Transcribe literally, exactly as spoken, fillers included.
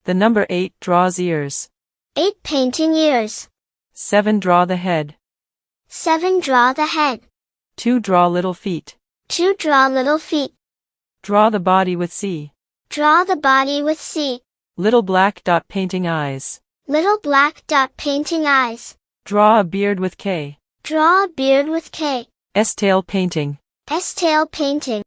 The number eight draws ears. eight painting ears. seven draw the head. seven draw the head. two draw little feet. two draw little feet. Draw the body with C. Draw the body with C. Little black dot painting eyes. Little black dot painting eyes. Draw a beard with K. Draw a beard with K. S tail painting. S tail painting.